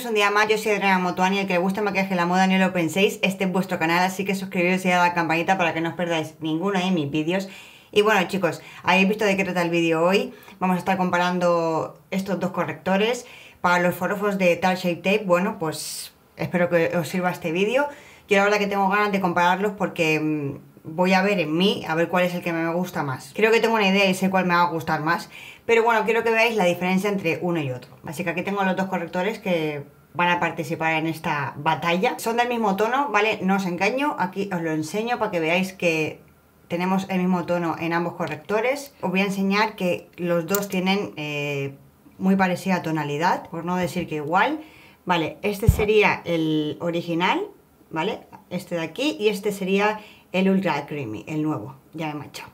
un día más, yo soy Adriana Motuani, el que le gusta el maquillaje y la moda, no lo penséis, este es vuestro canal, así que suscribiros y dad a la campanita para que no os perdáis ninguno de mis vídeos. Y bueno chicos, habéis visto de qué trata el vídeo hoy. Vamos a estar comparando estos dos correctores para los forofos de Tarte Shape Tape. Bueno, pues espero que os sirva este vídeo. Yo la verdad que tengo ganas de compararlos porque voy a ver en mí, a ver cuál es el que me gusta más. Creo que tengo una idea y sé cuál me va a gustar más, pero bueno, quiero que veáis la diferencia entre uno y otro. Así que aquí tengo los dos correctores que van a participar en esta batalla. Son del mismo tono, ¿vale? No os engaño, aquí os lo enseño para que veáis que tenemos el mismo tono en ambos correctores. Os voy a enseñar que los dos tienen muy parecida tonalidad, por no decir que igual. Vale, este sería el original, ¿vale? Este de aquí, y este sería el Ultra Creamy, el nuevo. Ya me he manchado.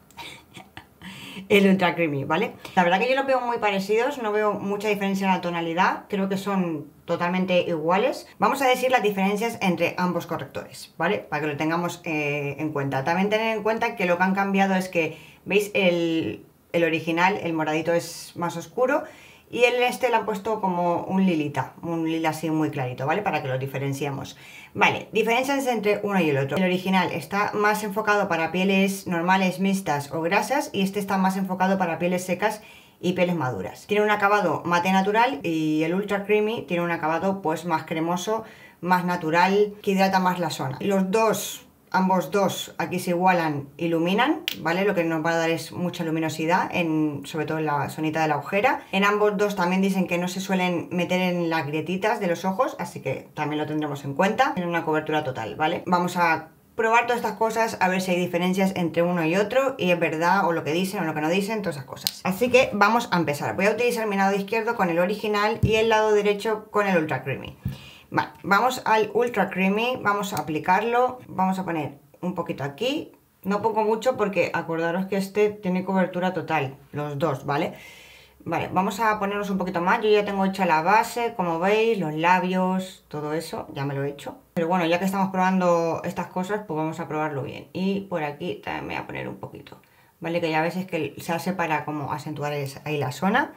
El Ultra Creamy, ¿vale? La verdad que yo los veo muy parecidos, no veo mucha diferencia en la tonalidad, creo que son totalmente iguales. Vamos a decir las diferencias entre ambos correctores, ¿vale? Para que lo tengamos en cuenta. También tener en cuenta que lo que han cambiado es que, ¿veis? El original, el moradito es más oscuro, y este le han puesto como un lila así muy clarito, ¿vale? Para que lo diferenciemos. Vale, diferencias entre uno y el otro. El original está más enfocado para pieles normales, mixtas o grasas, y este está más enfocado para pieles secas y pieles maduras. Tiene un acabado mate natural y el Ultra Creamy tiene un acabado pues más cremoso, más natural, que hidrata más la zona. Ambos dos aquí se igualan, iluminan, ¿vale? Lo que nos va a dar es mucha luminosidad, sobre todo en la zonita de la ojera. En ambos dos también dicen que no se suelen meter en las grietitas de los ojos, así que también lo tendremos en cuenta. Tienen una cobertura total, ¿vale? Vamos a probar todas estas cosas, a ver si hay diferencias entre uno y otro, y es verdad, o lo que dicen, o lo que no dicen, todas esas cosas. Así que vamos a empezar. Voy a utilizar mi lado izquierdo con el original y el lado derecho con el Ultra Creamy. Vale, vamos al Ultra Creamy, vamos a aplicarlo, vamos a poner un poquito aquí, no pongo mucho porque acordaros que este tiene cobertura total, los dos, ¿vale? Vale, vamos a ponernos un poquito más, yo ya tengo hecha la base, como veis, los labios, todo eso, ya me lo he hecho. Pero bueno, ya que estamos probando estas cosas, pues vamos a probarlo bien. Y por aquí también me voy a poner un poquito, ¿vale? Que ya veis es que se hace para como acentuar ahí la zona.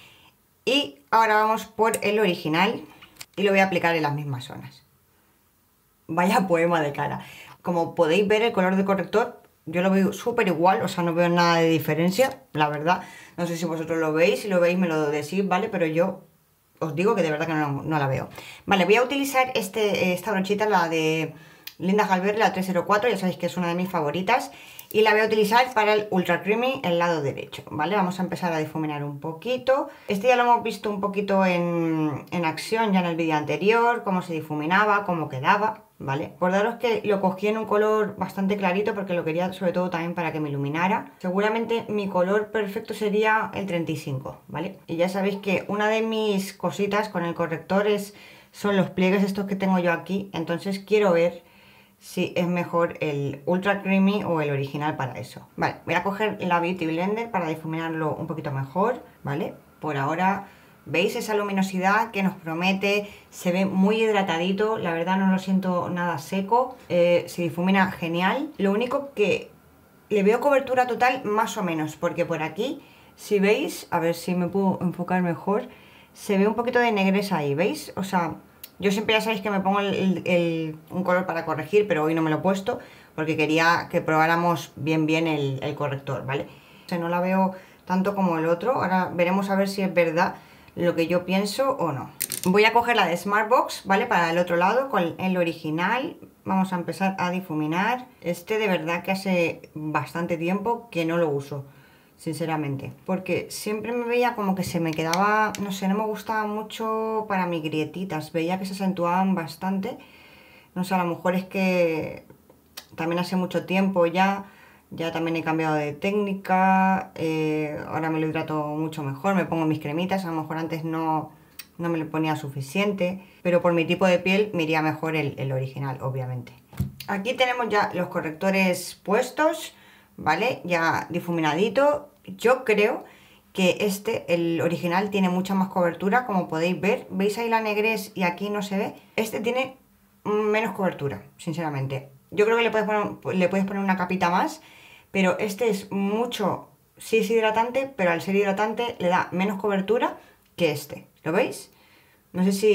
Y ahora vamos por el original y lo voy a aplicar en las mismas zonas. Vaya poema de cara. Como podéis ver, el color del corrector yo lo veo súper igual, o sea, no veo nada de diferencia, la verdad. No sé si vosotros lo veis, si lo veis me lo decís, ¿vale? Pero yo os digo que de verdad que no la veo. Vale, voy a utilizar esta brochita, la de Linda Galver, la 304, ya sabéis que es una de mis favoritas. Y la voy a utilizar para el Ultra Creamy, el lado derecho, ¿vale? Vamos a empezar a difuminar un poquito. Este ya lo hemos visto un poquito en acción ya en el vídeo anterior, cómo se difuminaba, cómo quedaba, ¿vale? Acordaros que lo cogí en un color bastante clarito porque lo quería sobre todo también para que me iluminara. Seguramente mi color perfecto sería el 35, ¿vale? Y ya sabéis que una de mis cositas con el corrector son los pliegues estos que tengo yo aquí, entonces quiero ver si es mejor el Ultra Creamy o el original para eso. Vale, voy a coger la Beauty Blender para difuminarlo un poquito mejor, ¿vale? Por ahora, ¿veis esa luminosidad que nos promete? Se ve muy hidratadito, la verdad no lo siento nada seco, se difumina genial. Lo único que le veo cobertura total más o menos, porque por aquí, si veis, a ver si me puedo enfocar mejor, se ve un poquito de negresa ahí, ¿veis? O sea, yo siempre ya sabéis que me pongo un color para corregir, pero hoy no me lo he puesto porque quería que probáramos bien el corrector, ¿vale? O sea, no la veo tanto como el otro. Ahora veremos a ver si es verdad lo que yo pienso o no. Voy a coger la de Smartbox, ¿vale? Para el otro lado, con el original. Vamos a empezar a difuminar. Este de verdad que hace bastante tiempo que no lo uso, sinceramente, porque siempre me veía como que se me quedaba, no sé, no me gustaba mucho para mis grietitas, veía que se acentuaban bastante, no sé, a lo mejor es que también hace mucho tiempo ya también he cambiado de técnica, ahora me lo hidrato mucho mejor, me pongo mis cremitas, a lo mejor antes no me lo ponía suficiente, pero por mi tipo de piel me iría mejor el original, obviamente. Aquí tenemos ya los correctores puestos, ¿vale? Ya difuminadito. Yo creo que el original, tiene mucha más cobertura, como podéis ver. ¿Veis ahí la negrez y aquí no se ve? Este tiene menos cobertura, sinceramente. Yo creo que le puedes poner una capita más, pero este es mucho, sí es hidratante, pero al ser hidratante le da menos cobertura que este. ¿Lo veis? No sé si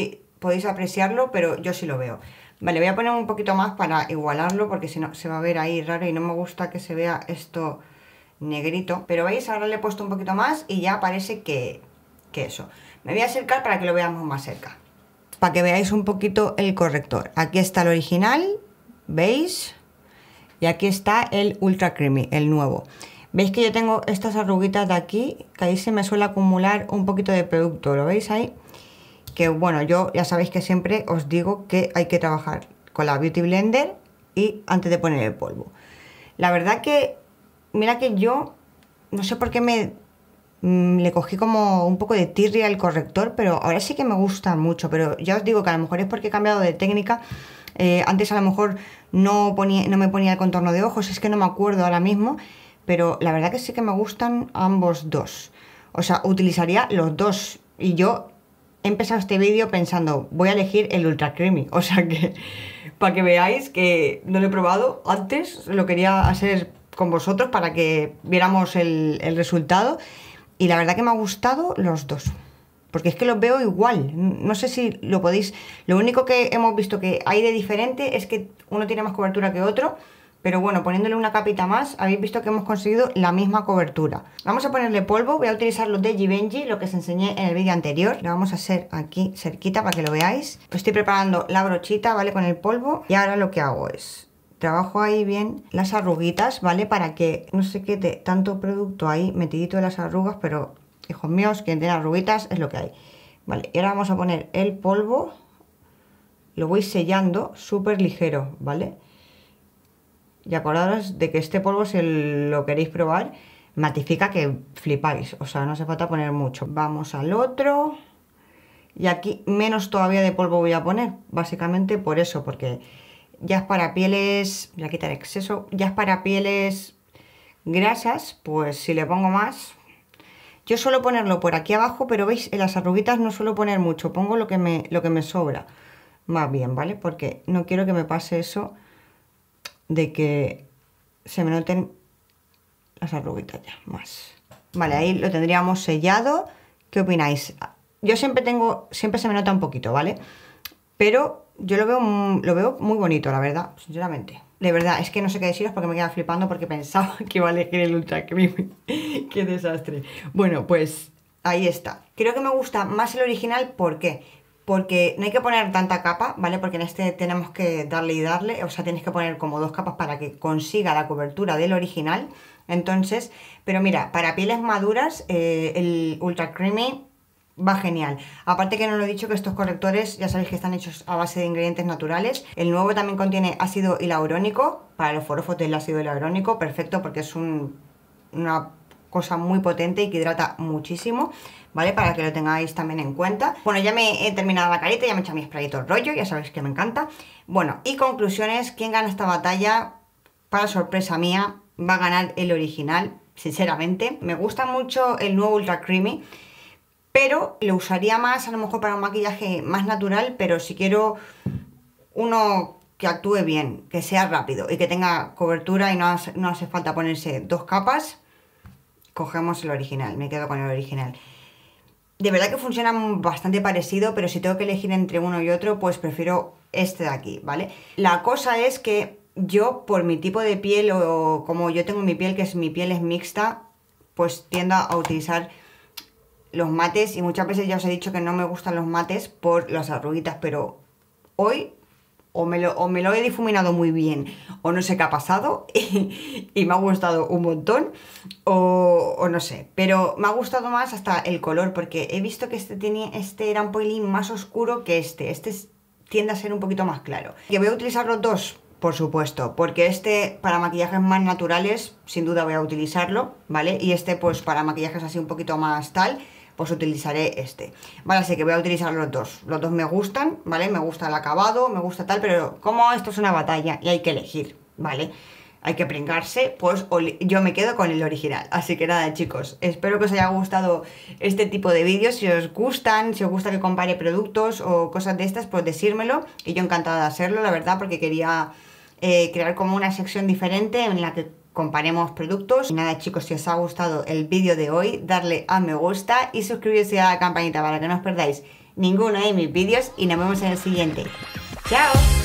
podéis apreciarlo, pero yo sí lo veo. Vale, voy a poner un poquito más para igualarlo, porque si no se va a ver ahí raro y no me gusta que se vea esto negrito. Pero veis, ahora le he puesto un poquito más y ya parece que eso. Me voy a acercar para que lo veamos más cerca, para que veáis un poquito el corrector. Aquí está el original, ¿veis? Y aquí está el Ultra Creamy, el nuevo. ¿Veis que yo tengo estas arruguitas de aquí? Que ahí se me suele acumular un poquito de producto, ¿lo veis ahí? Que bueno, yo ya sabéis que siempre os digo que hay que trabajar con la Beauty Blender y antes de poner el polvo. La verdad que, mira que yo, no sé por qué le cogí como un poco de tirria al corrector, pero ahora sí que me gusta mucho. Pero ya os digo que a lo mejor es porque he cambiado de técnica. Antes a lo mejor no me ponía el contorno de ojos, es que no me acuerdo ahora mismo. Pero la verdad que sí que me gustan ambos dos. O sea, utilizaría los dos. Y yo he empezado este vídeo pensando, voy a elegir el Ultra Creamy. O sea que, para que veáis que no lo he probado antes, lo quería hacer con vosotros para que viéramos el resultado. Y la verdad que me ha gustado los dos. Porque es que los veo igual. No sé si lo podéis... Lo único que hemos visto que hay de diferente es que uno tiene más cobertura que otro. Pero bueno, poniéndole una capita más, habéis visto que hemos conseguido la misma cobertura. Vamos a ponerle polvo, voy a utilizar los de Givenchy, lo que os enseñé en el vídeo anterior. Lo vamos a hacer aquí cerquita para que lo veáis. Estoy preparando la brochita, ¿vale? Con el polvo. Y ahora lo que hago es... Trabajo ahí bien las arruguitas, ¿vale? Para que no se quede tanto producto ahí metidito en las arrugas, pero, hijos míos, quien tiene arruguitas es lo que hay. Vale, y ahora vamos a poner el polvo. Lo voy sellando súper ligero, ¿vale? Y acordaros de que este polvo, si lo queréis probar, matifica que flipáis. O sea, no hace falta poner mucho. Vamos al otro. Y aquí menos todavía de polvo voy a poner. Básicamente por eso, porque ya es para pieles... Voy a quitar exceso. Ya es para pieles grasas, pues si le pongo más... Yo suelo ponerlo por aquí abajo, pero veis, en las arruguitas no suelo poner mucho. Pongo lo que me sobra. Más bien, ¿vale? Porque no quiero que me pase eso... de que se me noten las arruguitas ya más. Vale, ahí lo tendríamos sellado. ¿Qué opináis? Yo siempre se me nota un poquito, ¿vale? Pero yo lo veo muy bonito, la verdad, sinceramente. De verdad, es que no sé qué deciros porque me queda flipando porque pensaba que iba a elegir el Ultra Creamy. ¡Qué desastre! Bueno, pues ahí está. Creo que me gusta más el original, ¿por qué? Porque no hay que poner tanta capa, ¿vale? Porque en este tenemos que darle y darle, o sea, tienes que poner como 2 capas para que consiga la cobertura del original. Entonces, pero mira, para pieles maduras, el Ultra Creamy va genial. Aparte que no lo he dicho, que estos correctores ya sabéis que están hechos a base de ingredientes naturales. El nuevo también contiene ácido hialurónico, para los forofos del ácido hialurónico, perfecto, porque es una cosa muy potente y que hidrata muchísimo, ¿vale? Para que lo tengáis también en cuenta. Bueno, ya me he terminado la carita, ya me he hecho mi sprayito rollo, ya sabéis que me encanta. Bueno, y conclusiones, ¿quién gana esta batalla? Para sorpresa mía, va a ganar el original, sinceramente. Me gusta mucho el nuevo Ultra Creamy, pero lo usaría más a lo mejor para un maquillaje más natural, pero si quiero uno que actúe bien, que sea rápido y que tenga cobertura y no hace falta ponerse 2 capas, cogemos el original, me quedo con el original. De verdad que funcionan bastante parecido, pero si tengo que elegir entre uno y otro, pues prefiero este de aquí, ¿vale? La cosa es que yo, por mi tipo de piel, o como yo tengo mi piel, mi piel es mixta, pues tiendo a utilizar los mates, y muchas veces ya os he dicho que no me gustan los mates por las arruguitas, pero hoy o me lo he difuminado muy bien, o no sé qué ha pasado, y me ha gustado un montón, o no sé, pero me ha gustado más hasta el color, porque he visto que este era un pelín más oscuro que este tiende a ser un poquito más claro. ¿Que voy a utilizar los dos? Por supuesto, porque este para maquillajes más naturales, sin duda voy a utilizarlo, ¿vale? Y este pues para maquillajes así un poquito más tal, pues utilizaré este. Vale, así que voy a utilizar los dos. Los dos me gustan, ¿vale? Me gusta el acabado, me gusta tal, pero como esto es una batalla y hay que elegir, ¿vale? Hay que pringarse, pues yo me quedo con el original. Así que nada, chicos, espero que os haya gustado este tipo de vídeos. Si os gustan, si os gusta que compare productos o cosas de estas, pues decírmelo. Y yo encantada de hacerlo, la verdad, porque quería crear como una sección diferente en la que comparemos productos. Y nada chicos, si os ha gustado el vídeo de hoy, darle a me gusta y suscribiros y a la campanita para que no os perdáis ninguno de mis vídeos y nos vemos en el siguiente. ¡Chao!